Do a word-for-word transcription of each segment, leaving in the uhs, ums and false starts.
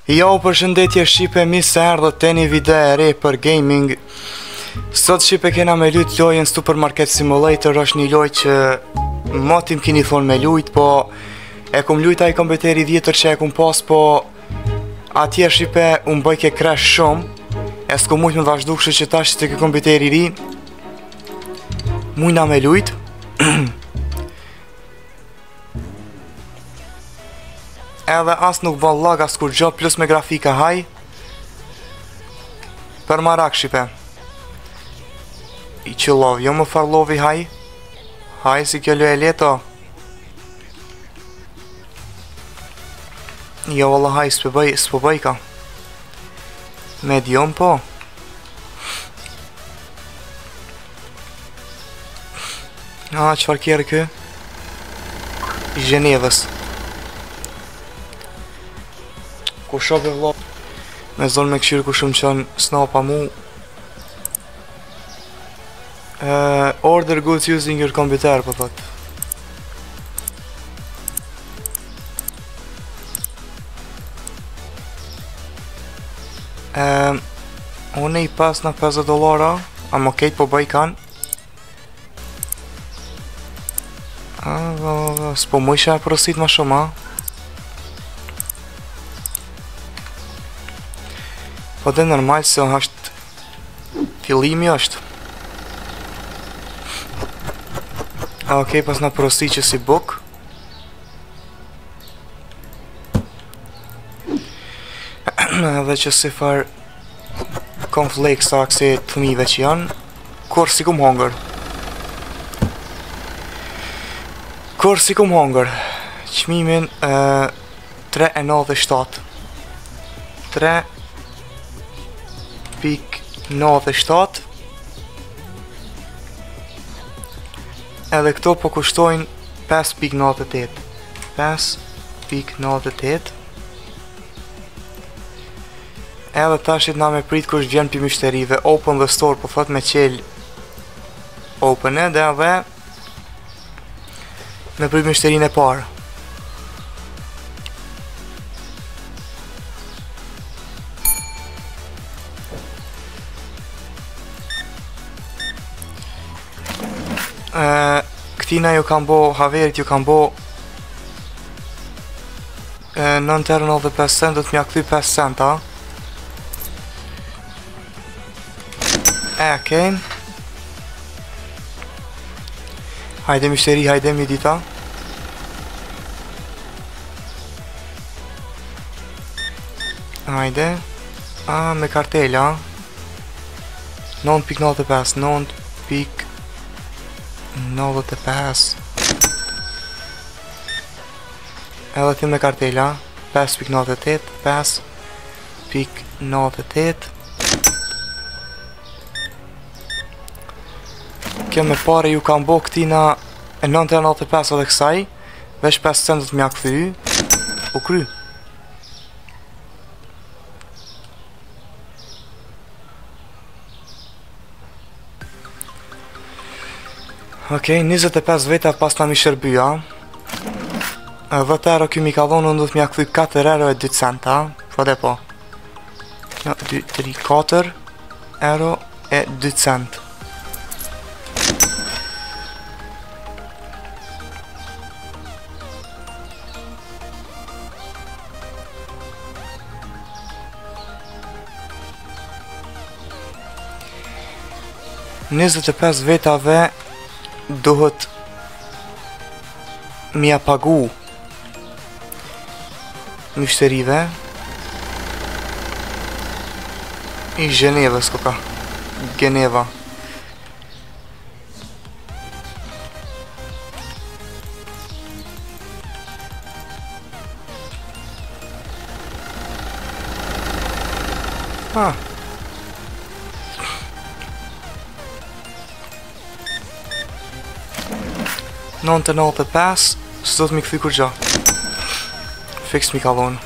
Jo, përshëndetje Shqipe, mirë se erdhët te një video e re për gaming. Sot Shqipe kena me lujt lojën Supermarket Simulator, është një lojë që motim kini thonë me lujt, po e kum lujt ai kompeteri vjetër që e kum pas, po atje Shqipe unë bëj ke crash shumë, e s'ku mujt me vazhdu, kështu që tash të ke kompeteri ri mujna me lujt. Edhe as nuk bën lag as kur gjo, plus me grafika haj. Për marak Shqipe. I qëllov, jo më farlovi haj. Haj si kjo lo e leto. Jo valla haj, s'po bëj, s'po bëj ka. Medium po. A, qëfar kjerë kë? I Gjenevës. Ku shope vlo me zonë me këshirë ku shumë qënë snapa mu. uh, Order goods using your computer, po thot. uh, Unë i pas në pesëdhjetë dollara. Am okej, po bëj kan. uh, S'po mu isha e prosit ma shumë, a? Po dhe normal se është fillimi është. Ok, pas në prosti që si buk. Edhe që si far konfleks ta këse të fëmive që janë. Kur si kum hongër. Kur si kum hongër. Qmimin tre e nëdhjetë e shtatë. tre pik nëdhjetë e shtatë. Edhe këto po kushtojnë pesë pik nëdhjetë e tetë. pesë pik nëdhjetë e tetë. Edhe tashit na me prit kush vjen për mishterive. Open the store, po thot me qel open e dhe edhe me prit mishterin e parë. Uh, Këtina ju kam bo, haverit ju kam bo uh, nëntë e nëntë e pesë cent, do të mja këthy pesë centa. E, okej. Hajde mishteri, hajde mi dita. Hajde. A, me kartela. nëntë pik nëntë e pesë, nëntë pik nëntë e pesë. Edhe ti me kartela pesë pik nëntë e tetë, pesë pik nëntë e tetë. Kjo me pare ju kam bo këtina e nëntë e nëntë e pesë edhe kësaj. Vesh pesë cent të mja këthy. U kry. Okej, njëzet e pesë veta pas ta mi shërbyja. dhjetë euro kjo mi ka dhonë, unë du të mja këthy katër euro e dy centa. Po dhe po. dy, tri, katër euro e dy cent. njëzet e pesë vetave duhet mja pagu mishterive i Gjenevës ko ka Geneva. Ah. nëntë e nëntë e pesë, së do të mi këthy kur gja. Fix mi ka dhonë.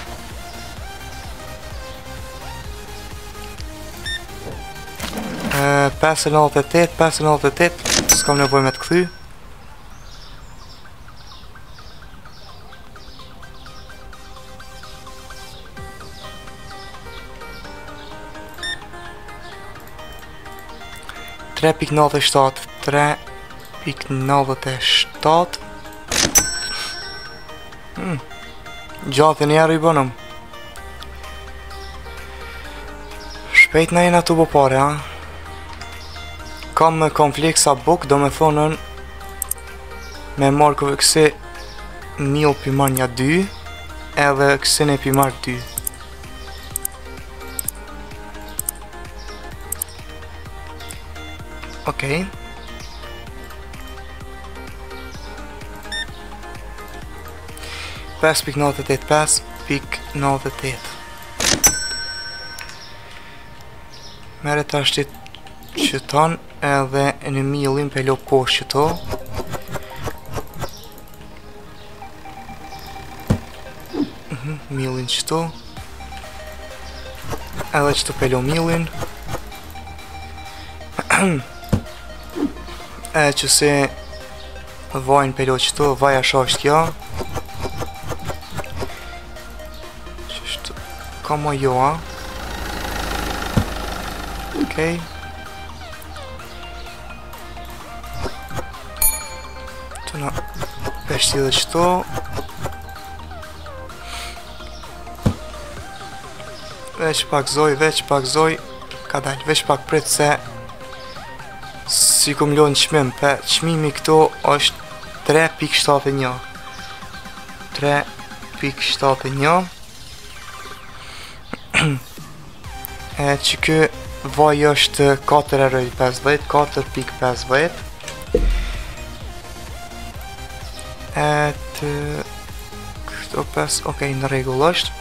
pesë e nëntë e tetë, pesë e nëntë e tetë, s'kam nevoj me të këthy. tre pikë nëntëdhjetë e shtatë, tre pikë nëntëdhjetë e shtatë. Hmm. Gjatë njerë i bënëm. Shpejt na jena të bëpare, ha? Kam me konflikt sa buk, do me thonën me marrë këve kësi mil pi marrë një dy, edhe kësi ne pi marrë dy. Okej. pesë pikë nëntëdhjetë e tetë, pesë pikë nëntëdhjetë e tetë. Mere të ashtit që tonë edhe në milin për lo poshtë që to. Milin që to. Edhe që të për lo milin. E që se vajnë për lo që to, vaja shasht kja. Qështë ka ma jo, a? Okej. Të në peshti dhe qëto. Veç pak zoj, veç pak zoj. Ka dalj, veç pak prit se si kum lonë qmim, pe qmimi këto është tre pikë shtatë e një. tre pikë shtatë e një. E që kë vaj është katër e pesëdhjetë, katër pikë pesëdhjetë. E të këto pesë, okej, në regull është.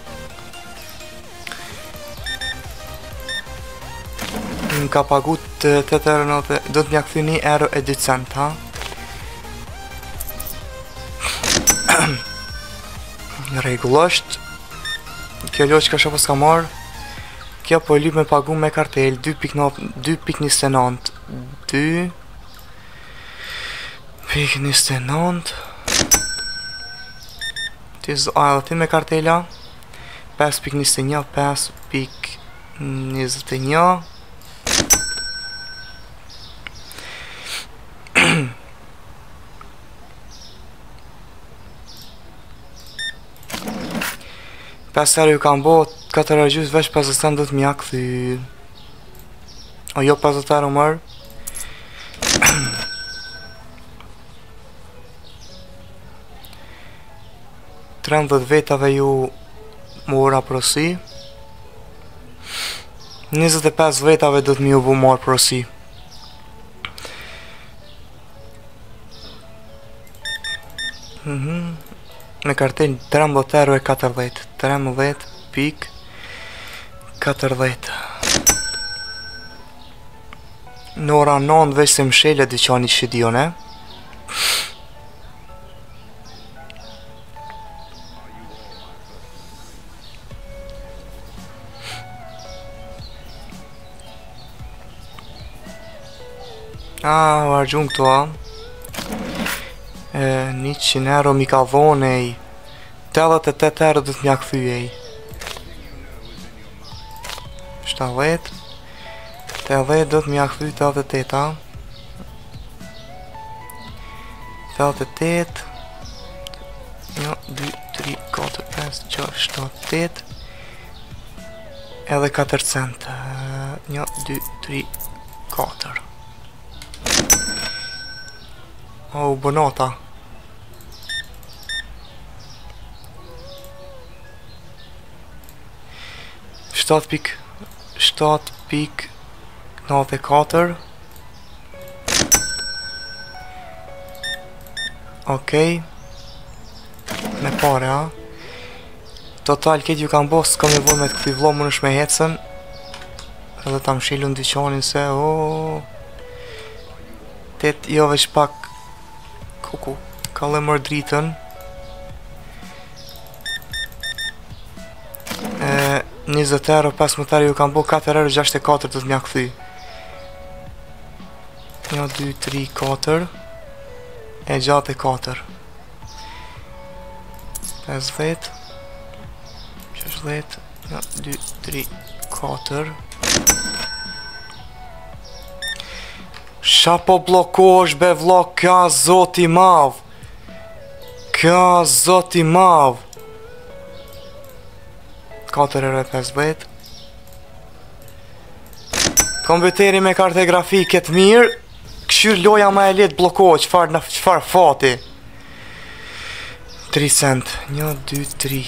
Më ka pagu të tetë euro nëntëdhjetë, do të mja këthy një euro e dy cent, ha? Në regull është. Kjo lo që ka shopës ka marrë. Kjo po lyp me pagu me kartel dy pikë njëzet e nëntë. dy pikë njëzet e nëntë. A edhe ti me kartela pesë pikë njëzet e një, pesë pikë njëzet e një. pesë herë ju kam bo, katër herë gjysë, veç pesëdhjetë cent do të mja këthy. O jo pesëdhjetë herë mërë. tridhjetë vetave ju mora prosi. njëzet e pesë vetave do të mi u bu marë prosi. Mhm. Me kartel tridhjetë euro e katërdhjetë. tridhjetë pikë katërdhjetë. Në ora nëntë veç se më shele dyqani që dion, e? Ah, u argjun këto, a? njëqind euro mi ka dhone ej. tetëdhjetë e tetë euro do të mja këthy ej. shtatëdhjetë tetëdhjetë do të mja këthy tetëdhjetë e tetë, a? tetëdhjetë e tetë. një, dy, tri, katër, pesë, gjashtë, shtatë, tetë. Edhe katër cent. një, dy, tri, katër. O, bonota. shtatë pikë shtatë pikë nëntëdhjetë e katër. Okej. Me pare, a? Total, këtë ju kam bo, s'kam nevoj me të këthy vlo, më nësh me hecën. Edhe ta më shilu në dyqanin se, o tet, jo veç pak kuku, ka le mërë dritën. njëzet euro, pesëmbëdhjetë euro ju kam bo, katër euro, gjashtë e katër do të mja këthy. një, dy, tri, katër. E gjatë e katër. pesëdhjetë. gjashtëdhjetë. një, dy, tri, katër. Qa po blokosh be vlla, ka zoti mav. Ka zoti mav. katër e pesëdhjetë. Kompjuteri me karte grafike të mirë. Këshyr loja ma e letë blokohet, qfar, në, qfar fati. tri cent. një, dy, tri.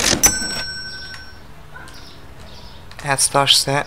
E të stash se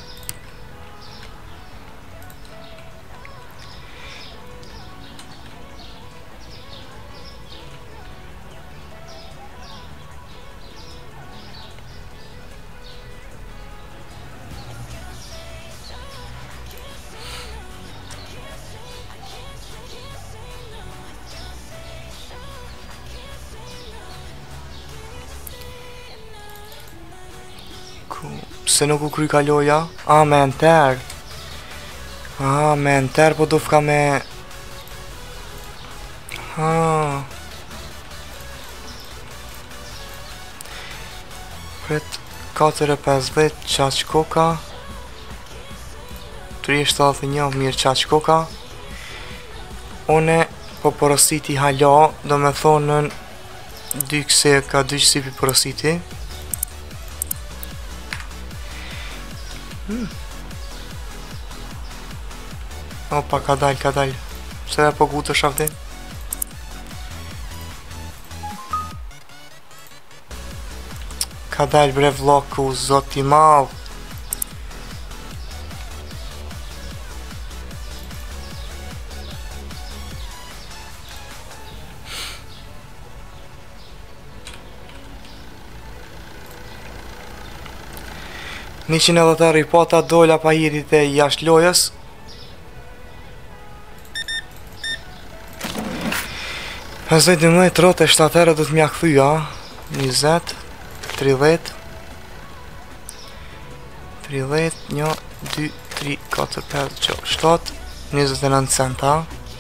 pse nuk u kry ka loja? A, me enter. A, me enter, po dufka me... Ha. Pret, katër e pesëdhjetë, qaq koka. tri e shtatëdhjetë e një, mirë qaq koka. One, po porositi hala, do me thonën dy këse ka dy qësipi porositi. Hmm. Opa, ka dal, ka dal. Se dhe po gutë shafti. Ka dal bre vloku, zoti mal. njëqind e dhjetë ripota dola pa hirit e jashtë lojës. pesëdhjetë, dymbëdhjetë, trotë e shtatë do të mja këthyja. njëzet, tridhjetë, tridhjetë, një, dy, tri, katër, pesë, shtatë, njëzet e nëntë centa.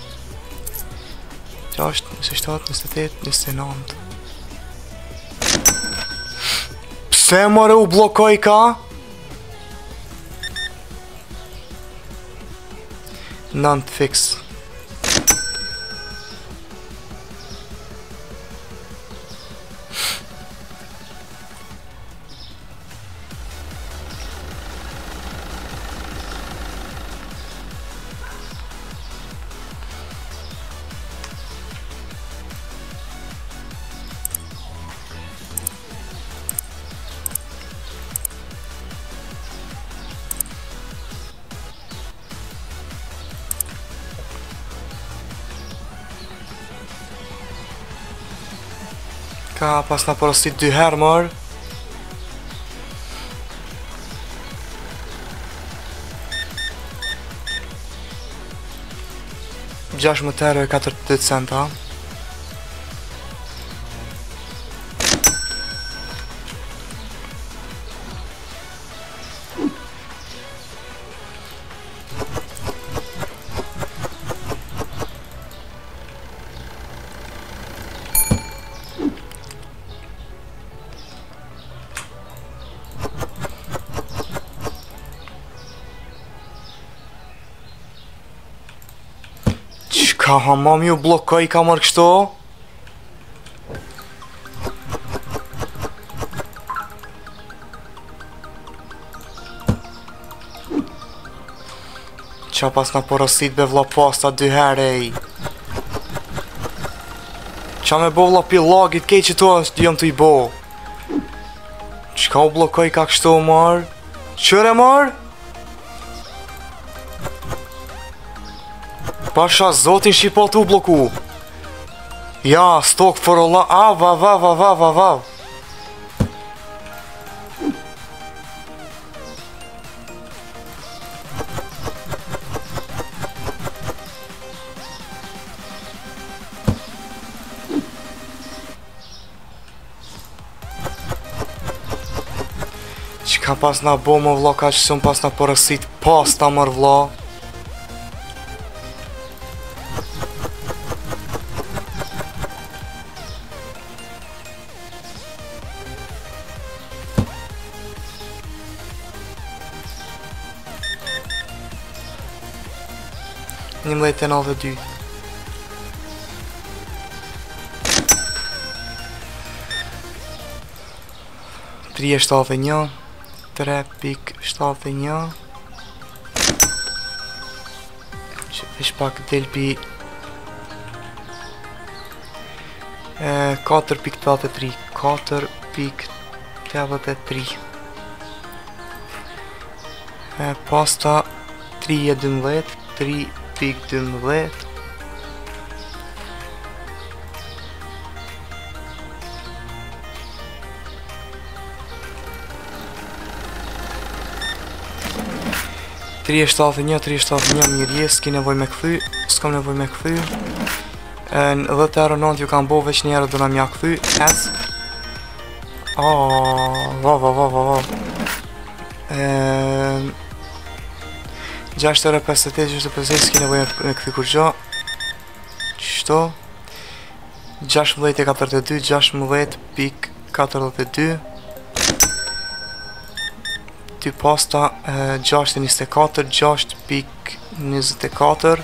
gjasht, njëzet e shtatë, njëzet e tetë, njëzet e nëntë. Pse mëre u blokoj ka? Nëntë fix. Ka pas na porosit dy herë mërë. gjashtëdhjetë euro e katërdhjetë e dy centa. Ka hamam ju blokoj ka mërë kështu? Qa pas na porosit be vla pasta dy herë. Qa me bo vla pilagit kej që tu është jëm të i bo. Qka u blokoj ka kështu mërë? Qëre mërë? Pasha zotin shqipot u bloku. Ja, stok for Allah. A, va, va, va, va, va, va. Qka pas na bo më vla, ka që shumë pas na porësit pas ta mër vla. njëmbëdhjetë e nëntëdhjetë e dy. tri e shtatëdhjetë e një, tre pikë shtatëdhjetë e një. Që vesh pak del pi katër pikë tetëdhjetë e tri, katër pikë tetëdhjetë e tri. Pasta tri e dymbëdhjetë, tri pikë dymbëdhjetë. tri e shtatëdhjetë e një, tri e shtatëdhjetë e një, mirë jes, s'ki nevoj me këthy, s'kom nevoj me këthy. Në dhjetë euro nëntë ju kam bo veç njerë do na mja këthy, es. Aaaa, va va va va va. gjashtë euro pesëdhjetë e tetë, gjashtë euro pesëdhjetë e tetë, s'ki nevoj me këthy kur gjo. Qështo? gjashtëmbëdhjetë e katërdhjetë e dy, gjashtëmbëdhjetë pikë katërdhjetë e dy. Ty pasta gjashtë e njëzet e katër, gjashtë pikë njëzet e katër.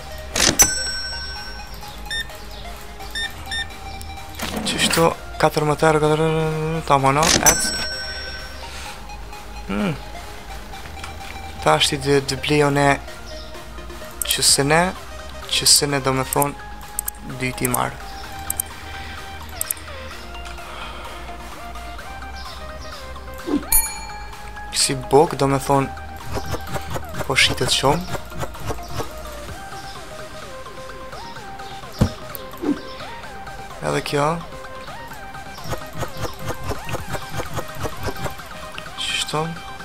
Qështu katërmbëdhjetë euro, katërmbëdhjetë, ta mëna, ec. Hmm. Ta është i dë blejon e qësëne, qësëne do me thonë dyti marë. Si bok do me thonë po shitet shumë. Edhe kjo qështu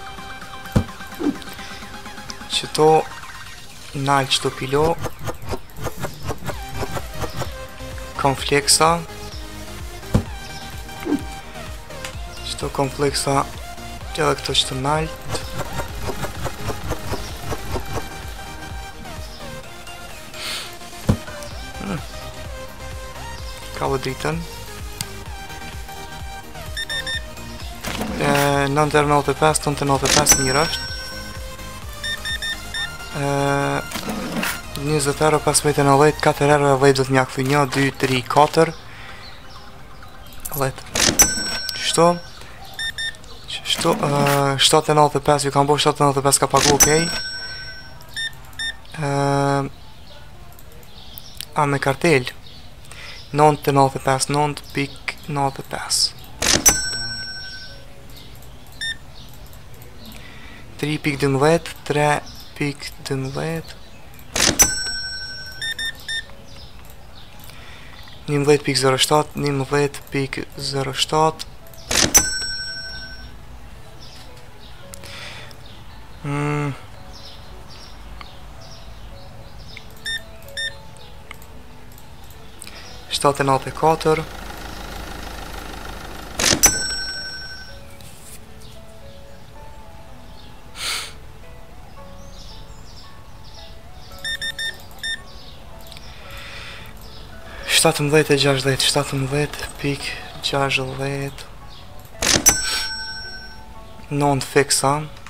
qëto nalë qëto pilo kompleksa qëto kompleksa edhe këto qëto nalt. hmm. Ka vë dritën. nëntë e nëntëdhjetë e pesë, nëntë e nëntëdhjetë e pesë mirë është. njëzet euro, pesëmbëdhjetë e nëntëdhjetë, katër euro e dhjetë do të mja këthy një, dy, tri, katër. dhjetë. Qështu? Qështu? shtatë e nëntëdhjetë e pesë, ju kam bo shtatë e nëntëdhjetë e pesë ka pagu, okej. A me kartel. nëntë e nëntëdhjetë e pesë, nëntë pikë nëntëdhjetë e pesë. tri pikë dymbëdhjetë, tre pikë dymbëdhjetë. njëmbëdhjetë pikë zero shtatë, njëmbëdhjetë pikë zero shtatë. Mm. shtatë e nëntëdhjetë e katër. shtatëmbëdhjetë e gjashtëdhjetë, shtatëmbëdhjetë pikë gjashtëdhjetë. nëntë fiksa.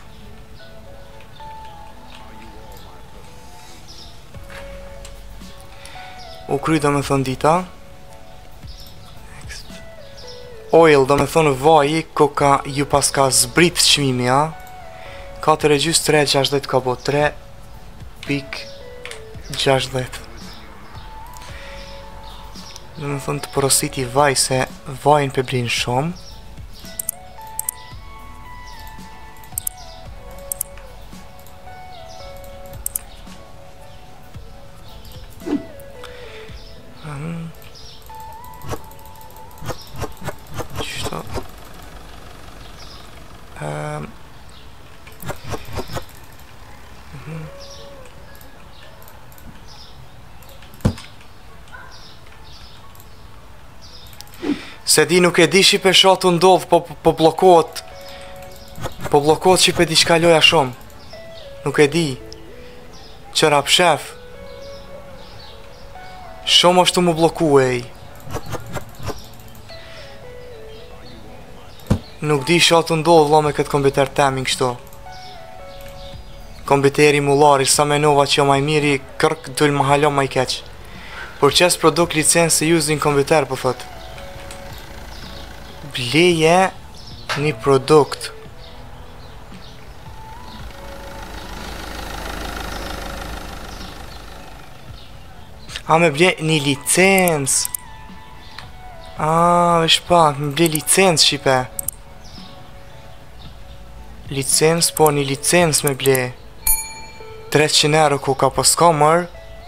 U kry do me thonë dita. Oil do me thonë vaji, koka ju pas ka zbrit qmimi, a. katër e gjys, tre gjashtëdhjetë ka bo, tre pikë gjashtëdhjetë. Do me thonë të porositi vaj se vajin për blinë shumë. Qështu um. Se di nuk e di shi për shatu ndodh, po, po blokohet. Po blokohet shi për di shka loja shumë. Nuk e di. Qëra pshef. Shumë ashtu mu bloku ej. Nuk di shatu ndodh vla me këtë kompjuter temin kështu. Kombiteri mullari, sa menova që jo maj miri, kërk dull më halon maj keq. Por qes produkt licencë se using kombiter, po thot. Bleje një produkt. A me ble një licencë. A, vesh pak, me ble licencë, shipe. Licencë, po një licencë me ble. treqind euro ku ka po s'ka mër.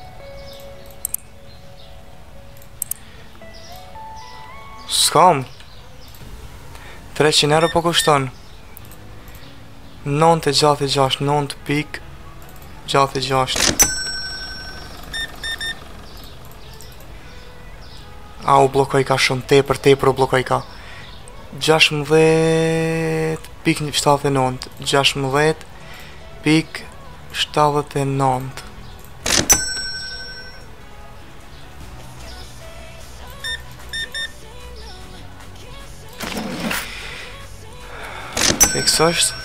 S'kam. treqind euro po kushton. nëntë e gjasht e gjasht, nëntë pik gjasht e gjasht. A u blokoj ka shumë tepër, tepër u blokoj ka. gjashtëmbëdhjetë pik shtatëdhjetë e nëntë. gjashtëmbëdhjetë pik shtatëdhjetë e nëntë. Fiks është.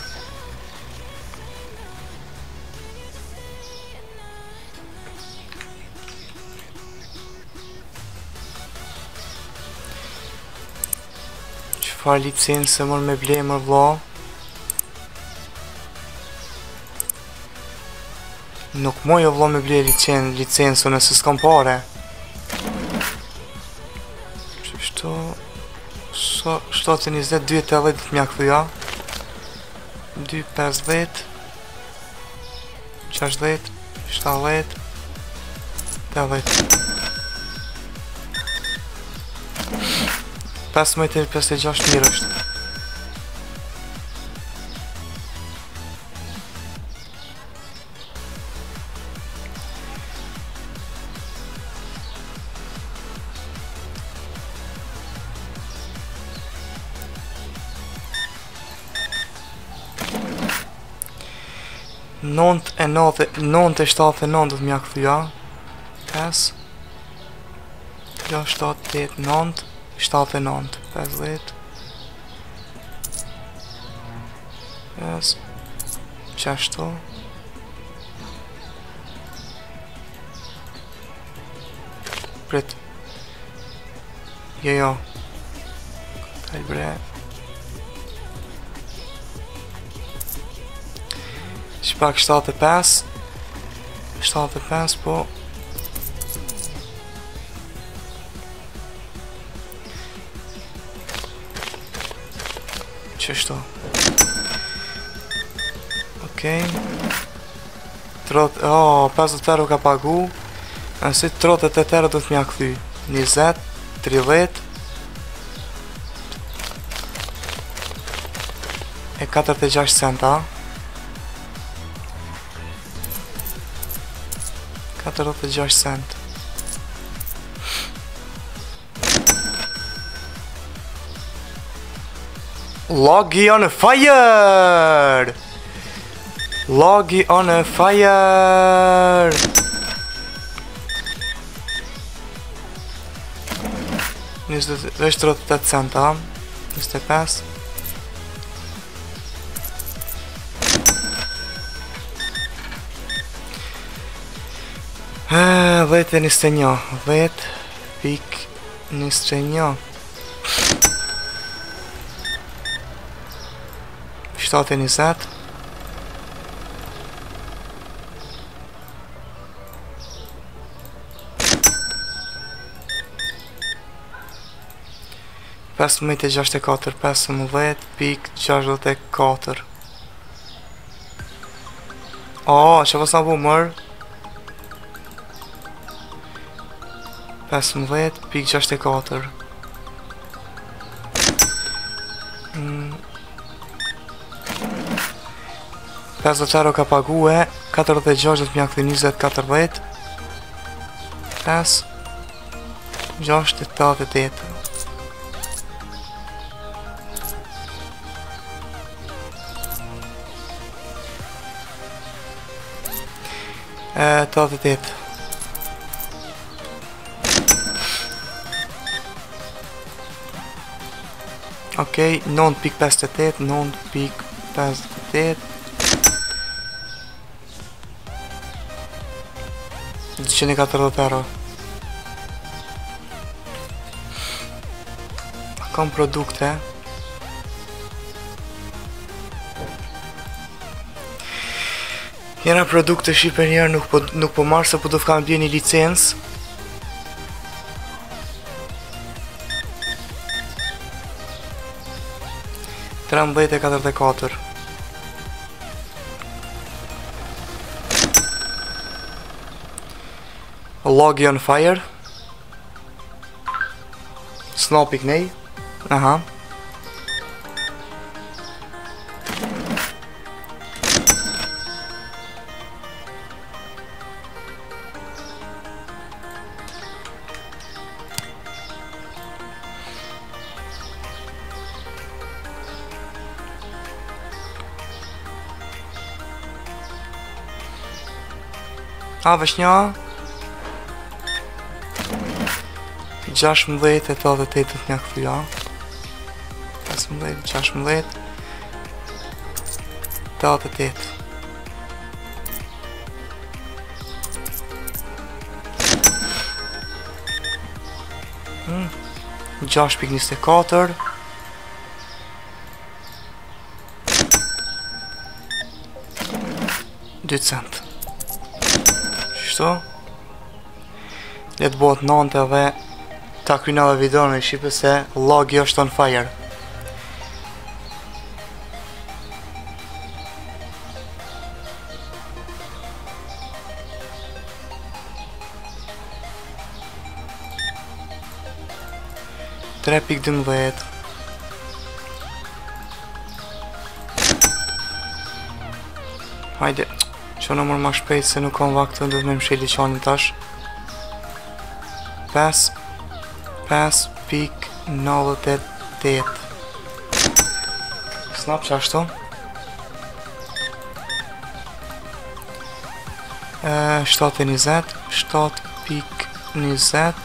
Qëfar licencë se mërë me ble mërë vla. Nuk moj o vla me ble licencë, licencë, nëse s'kam pare. Qështu... shtatë e njëzet, dy e tedhjet të mja këthuja. dy pesdhjetë gjashtëdhjetë shtatëdhjetë tetëdhjetë pesëmbëdhjetë e pesëdhjetë e gjasht mirë është. nëntë e nëntë, nëntë e shtatë e nëntë të mja këthuja. pesë gjasht, shtatë, tetë, nëntë, shtatë e nëntë, pesëdhjetë pesë gjashtu prit. Jo, jo. Kaj bre. Shpak shtatë e pesë shtatë e pesë, po qështu. Okej. O, pesëdhjetë euro ka pagu. Nësi tridhjetë e tetë euro do të mja këthy. njëzet, tridhjetë e katërdhjetë e gjasht centa. katërdhjetë e gjasht cent. Loggy on a fire! Loggy on a fire! njëzet, vesh tridhjetë e tetë centa. njëzet e pesë. dhjetë e njëzet e një. dhjetë pik njëzet e një. shtatë e njëzet. pesëmbëdhjetë e gjasht e katër. pesëmbëdhjetë pik gjashtëdhjetë e katër. O, që pas nga bu mërë. pesëmbëdhjetë pik gjashtëdhjetë e katër. pesëdhjetë euro ka pagu e katërdhjetë e gjasht mja këthi njëzet katërdhjetë. pesë gjasht e tetëdhjetë e tetë. tetëdhjetë e tetë. Okej, nëntë pik pesëdhjetë e tetë, nëntë pik pesëdhjetë e tetë. dyqin e katërdhjetë euro. Kam produkte. Jena produkte shqipe njerë nuk po, nuk po marrë se po do fkam bje një licencë. trembëdhjetë e katërdhjetë e katër. Loggy on fire. Snap iknej. Aha. A, vesh një gjashmëdhjetë e tetëdhjetë e tetët një këthuja. pesëmbëdhjetë, gjashmëdhjetë tetëdhjetë e tetë. hmm. gjashtë pikë njëzet e katër. dy cent. Shto letë bëhet nante dhe ta kryna dhe video në shqipe se loggy është on fire. tre pikë dymbëdhjetë. Hajde, që në mërë ma shpejt se nuk kam vaktë, do të me më sheli qanin tash. pesë pikë nëntëdhjetë e tetë. Snap që ashtu. shtatë e njëzet, shtatë pikë njëzet.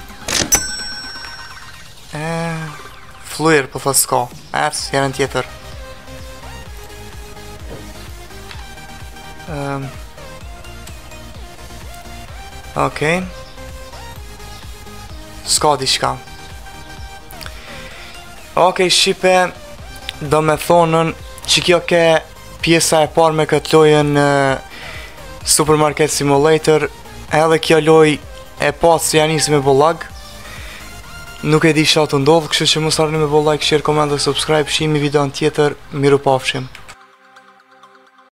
Fluir, po thot s'ka. Ers, jerën tjetër. Um, Okej. Okay. S'ka diçka. Okej, okay, shqipe, do me thonën që kjo ke pjesa e parë me këtë lojën uh, Supermarket Simulator. Edhe kjo loj e pasë që janë njësë me bollag. Nuk e di që atë ndodhë, kështu që mos harroni me bo like, share, comment dhe subscribe. Shihemi video në tjetër, miru pafshim.